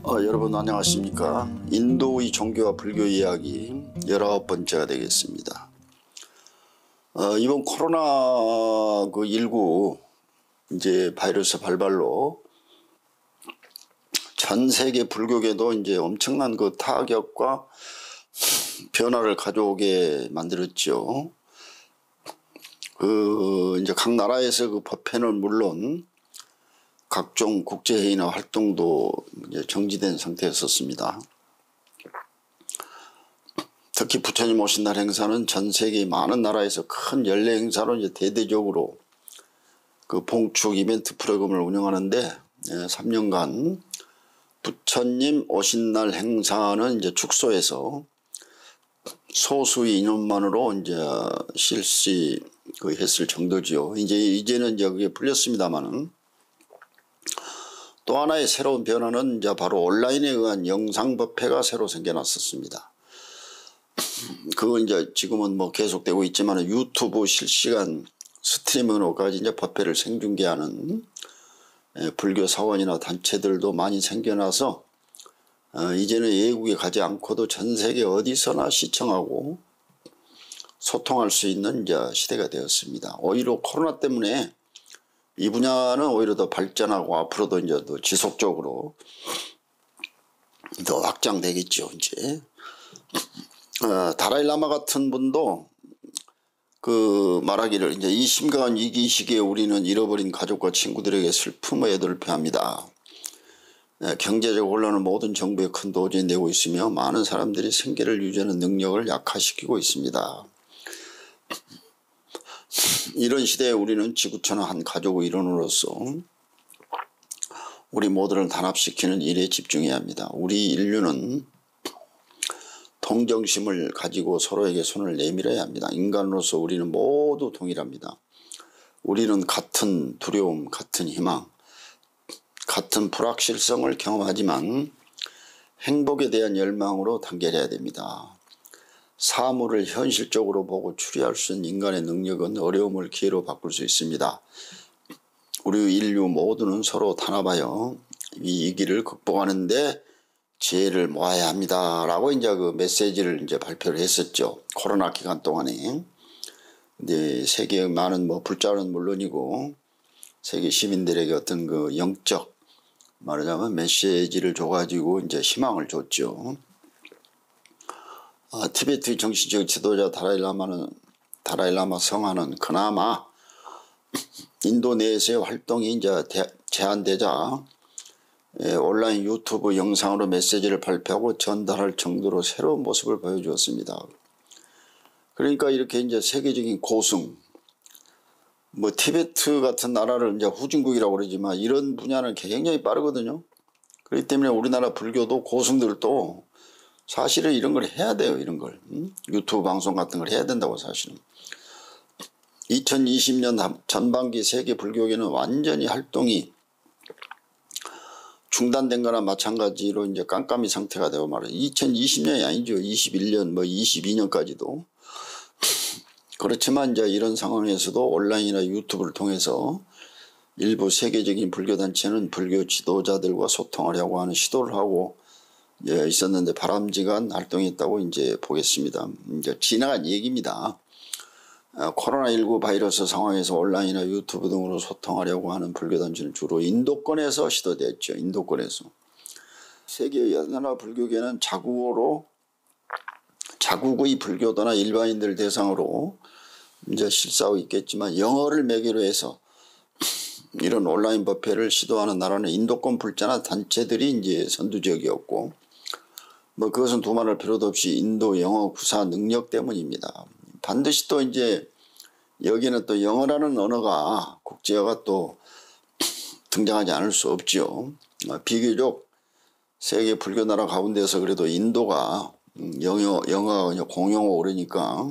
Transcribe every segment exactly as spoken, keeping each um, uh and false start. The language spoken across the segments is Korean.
어, 여러분 안녕하십니까. 인도의 종교와 불교 이야기 열아홉 번째가 되겠습니다. 어, 이번 코로나 그 십구 이제 바이러스 발발로 전 세계 불교계도 이제 엄청난 그 타격과 변화를 가져오게 만들었죠. 그 이제 각 나라에서 그 법회는 물론 각종 국제회의나 활동도 이제 정지된 상태였었습니다. 특히 부처님 오신 날 행사는 전 세계 많은 나라에서 큰 연례 행사로 이제 대대적으로 그 봉축 이벤트 프로그램을 운영하는데 삼 년간 부처님 오신 날 행사는 이제 축소해서 소수의 인원만으로 이제 실시 그 했을 정도지요. 이제 이제는 이제 그게 풀렸습니다만은. 또 하나의 새로운 변화는 이제 바로 온라인에 의한 영상법회가 새로 생겨났었습니다. 그건 이제 지금은 뭐 계속되고 있지만 유튜브 실시간 스트리밍으로까지 이제 법회를 생중계하는 불교 사원이나 단체들도 많이 생겨나서 어 이제는 외국에 가지 않고도 전 세계 어디서나 시청하고 소통할 수 있는 이제 시대가 되었습니다. 오히려 코로나 때문에 이 분야는 오히려 더 발전하고 앞으로도 이제 더 지속적으로 더 확장되겠죠. 이제 어, 다라이라마 같은 분도 그 말하기를 이제 이 심각한 위기 시기에 우리는 잃어버린 가족과 친구들에게 슬픔의 애도를 표합니다. 네, 경제적 혼란은 모든 정부에 큰 도전이 되고 있으며 많은 사람들이 생계를 유지하는 능력을 약화시키고 있습니다. 이런 시대에 우리는 지구촌의 한 가족의 일원으로서 우리 모두를 단합시키는 일에 집중해야 합니다. 우리 인류는 동정심을 가지고 서로에게 손을 내밀어야 합니다. 인간으로서 우리는 모두 동일합니다. 우리는 같은 두려움, 같은 희망, 같은 불확실성을 경험하지만 행복에 대한 열망으로 단결해야 됩니다. 사물을 현실적으로 보고 추리할 수 있는 인간의 능력은 어려움을 기회로 바꿀 수 있습니다. 우리 인류 모두는 서로 단합하여 이 위기를 극복하는데 지혜를 모아야 합니다. 라고 이제 그 메시지를 이제 발표를 했었죠. 코로나 기간 동안에. 근데 세계의 많은 뭐 불자는 물론이고 세계 시민들에게 어떤 그 영적 말하자면 메시지를 줘가지고 이제 희망을 줬죠. 아, 티베트 정신적 지도자 다라이라마는 다라이라마 성화는 그나마 인도 내에서의 활동이 이제 대, 제한되자 예, 온라인 유튜브 영상으로 메시지를 발표하고 전달할 정도로 새로운 모습을 보여주었습니다. 그러니까 이렇게 이제 세계적인 고승, 뭐 티베트 같은 나라를 이제 후진국이라고 그러지만 이런 분야는 굉장히 빠르거든요. 그렇기 때문에 우리나라 불교도 고승들도 사실은 이런 걸 해야 돼요. 이런 걸. 음? 유튜브 방송 같은 걸 해야 된다고 사실은. 이천이십 년 전반기 세계 불교계는 완전히 활동이 중단된 거나 마찬가지로 이제 깜깜이 상태가 되고 말이에요. 이천이십 년이 아니죠. 이십일 년, 뭐 이십이 년까지도. 그렇지만 이제 이런 상황에서도 온라인이나 유튜브를 통해서 일부 세계적인 불교단체는 불교 지도자들과 소통하려고 하는 시도를 하고 예, 있었는데 바람직한 활동이 있다고 이제 보겠습니다. 이제 지나간 얘기입니다. 아, 코로나 십구 바이러스 상황에서 온라인이나 유튜브 등으로 소통하려고 하는 불교단체는 주로 인도권에서 시도됐죠. 인도권에서. 세계 여러 나라 불교계는 자국어로 자국의 불교도나 일반인들 대상으로 이제 실사하고 있겠지만 영어를 매개로 해서 이런 온라인 법회를 시도하는 나라는 인도권 불자나 단체들이 이제 선두적이었고 뭐 그것은 두말할 필요도 없이 인도 영어 구사 능력 때문입니다. 반드시 또 이제 여기는 또 영어라는 언어가 국제어가 또 등장하지 않을 수 없죠. 비교적 세계 불교 나라 가운데서 그래도 인도가 영어, 영어가 공용어 그러니까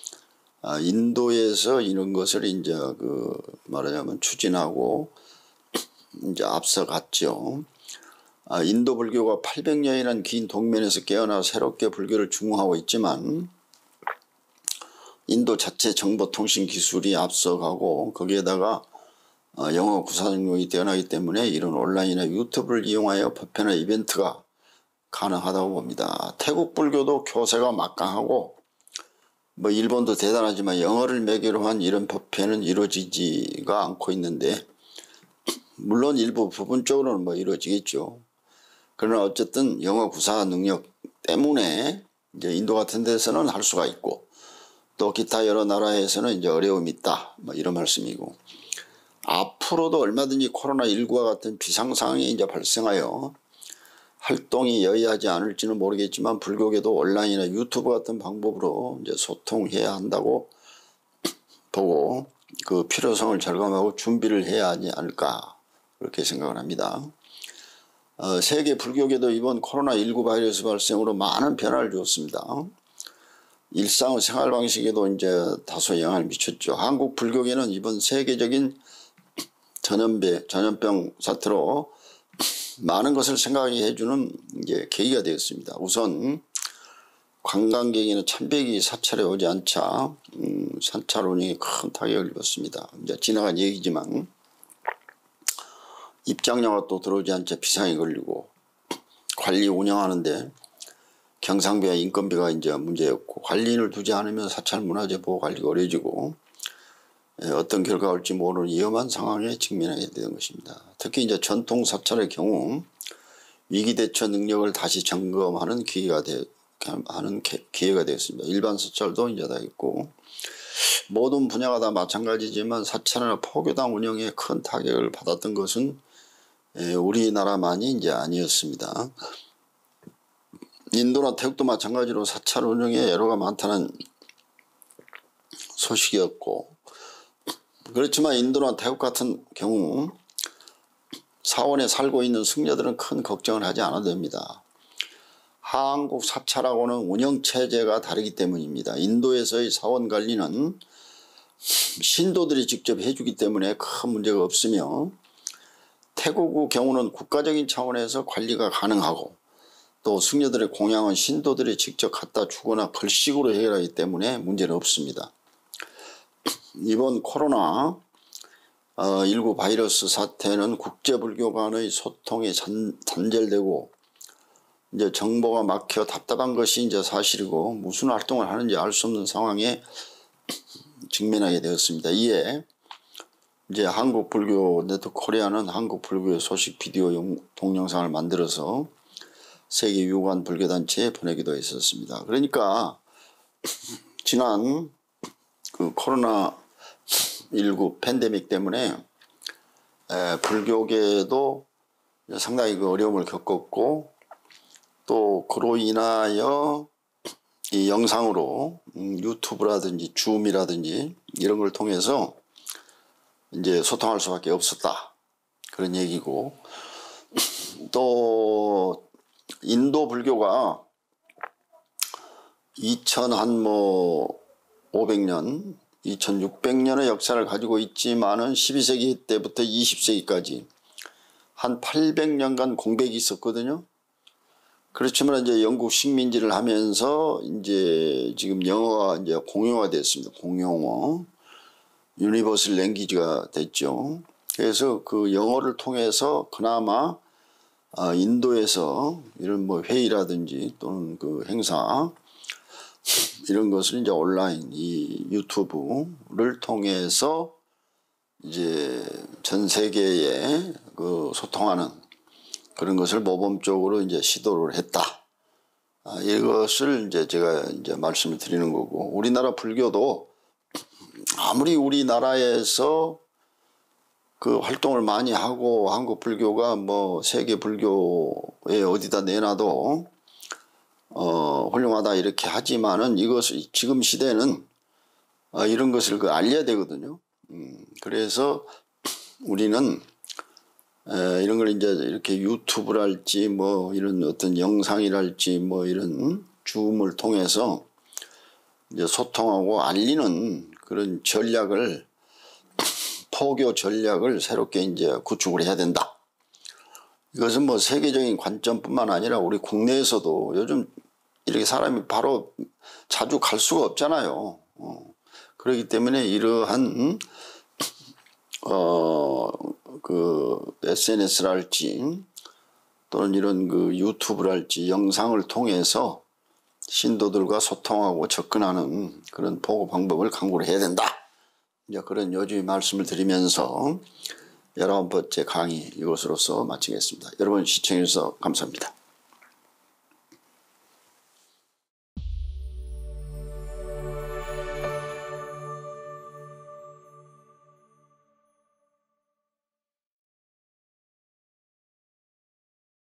인도에서 이런 것을 이제 그 말하자면 추진하고 이제 앞서갔죠. 아, 인도 불교가 팔백 년이라는 긴 동면에서 깨어나 새롭게 불교를 중흥하고 있지만 인도 자체 정보통신 기술이 앞서가고 거기에다가 영어 구사 능력이 뛰어나기 때문에 이런 온라인이나 유튜브를 이용하여 법회나 이벤트가 가능하다고 봅니다. 태국 불교도 교세가 막강하고 뭐 일본도 대단하지만 영어를 매개로 한 이런 법회는 이루어지지가 않고 있는데, 물론 일부 부분적으로는 뭐 이루어지겠죠. 그러나 어쨌든 영어 구사 능력 때문에 이제 인도 같은 데서는 할 수가 있고, 또 기타 여러 나라에서는 이제 어려움이 있다, 뭐 이런 말씀이고, 앞으로도 얼마든지 코로나십구와 같은 비상상황이 이제 발생하여 활동이 여의하지 않을지는 모르겠지만 불교계도 온라인이나 유튜브 같은 방법으로 이제 소통해야 한다고 보고 그 필요성을 절감하고 준비를 해야 하지 않을까, 그렇게 생각을 합니다. 어, 세계 불교계도 이번 코로나십구 바이러스 발생으로 많은 변화를 주었습니다. 일상 생활 방식에도 이제 다소 영향을 미쳤죠. 한국 불교계는 이번 세계적인 전염배, 전염병 사태로 많은 것을 생각하게 해주는 이제 계기가 되었습니다. 우선 관광객이나 참배기 사찰에 오지 않자 음, 사찰 운영에 큰 타격을 입었습니다. 이제 지나간 얘기지만 입장료가 또 들어오지 않자 비상이 걸리고, 관리 운영하는데 경상비와 인건비가 이제 문제였고, 관리인을 두지 않으면 사찰 문화재 보호 관리가 어려워지고 어떤 결과가 올지 모르는 위험한 상황에 직면하게 된 것입니다. 특히 이제 전통 사찰의 경우 위기 대처 능력을 다시 점검하는 기회가 되, 하는 기회가 되었습니다. 일반 사찰도 이제 다 있고, 모든 분야가 다 마찬가지지만 사찰이나 포교당 운영에 큰 타격을 받았던 것은 우리나라만이 이제 아니었습니다. 인도나 태국도 마찬가지로 사찰 운영에 애로가 많다는 소식이었고, 그렇지만 인도나 태국 같은 경우 사원에 살고 있는 승려들은 큰 걱정을 하지 않아도 됩니다. 한국 사찰하고는 운영체제가 다르기 때문입니다. 인도에서의 사원 관리는 신도들이 직접 해주기 때문에 큰 문제가 없으며, 태국의 경우는 국가적인 차원에서 관리가 가능하고, 또 승려들의 공양은 신도들이 직접 갖다 주거나 걸식으로 해결하기 때문에 문제는 없습니다. 이번 코로나 십구 바이러스 사태는 국제불교 간의 소통이 잔, 단절되고 이제 정보가 막혀 답답한 것이 이제 사실이고, 무슨 활동을 하는지 알 수 없는 상황에 직면하게 되었습니다. 이에 이제 한국불교 네트워크 코리아는 한국불교의 소식 비디오 용, 동영상을 만들어서 세계 유관 불교단체에 보내기도 했었습니다. 그러니까 지난 그 코로나 십구 팬데믹 때문에 에, 불교계도 상당히 그 어려움을 겪었고, 또 그로 인하여 이 영상으로 음, 유튜브라든지 줌이라든지 이런 걸 통해서 이제 소통할 수밖에 없었다, 그런 얘기고, 또 인도 불교가 이천오백 년, 이천육백 년의 역사를 가지고 있지만은 십이 세기 때부터 이십 세기까지 한 팔백 년간 공백이 있었거든요. 그렇지만 이제 영국 식민지를 하면서 이제 지금 영어가 이제 공용화 됐습니다. 공용어. 유니버설 랭귀지가 됐죠. 그래서 그 영어를 통해서 그나마 인도에서 이런 뭐 회의라든지 또는 그 행사 이런 것을 이제 온라인 이 유튜브를 통해서 이제 전 세계에 그 소통하는 그런 것을 모범적으로 이제 시도를 했다. 아, 이것을 이제 제가 이제 말씀을 드리는 거고, 우리나라 불교도 아무리 우리나라에서 그 활동을 많이 하고 한국 불교가 뭐 세계 불교에 어디다 내놔도 어 훌륭하다 이렇게 하지만은, 이것을 지금 시대는 어, 이런 것을 그 알려야 되거든요. 음, 그래서 우리는 에, 이런 걸 이제 이렇게 유튜브랄지 뭐 이런 어떤 영상이랄지 뭐 이런 줌을 통해서 이제 소통하고 알리는 그런 전략을, 포교 전략을 새롭게 이제 구축을 해야 된다. 이것은 뭐 세계적인 관점뿐만 아니라 우리 국내에서도 요즘 이렇게 사람이 바로 자주 갈 수가 없잖아요. 어. 그렇기 때문에 이러한 어, 그 에스엔에스랄지 또는 이런 그 유튜브랄지 영상을 통해서 신도들과 소통하고 접근하는 그런 보고 방법을 강구를 해야 된다. 이제 그런 요지의 말씀을 드리면서 열아홉 번째 강의 이것으로서 마치겠습니다. 여러분 시청해 주셔서 감사합니다.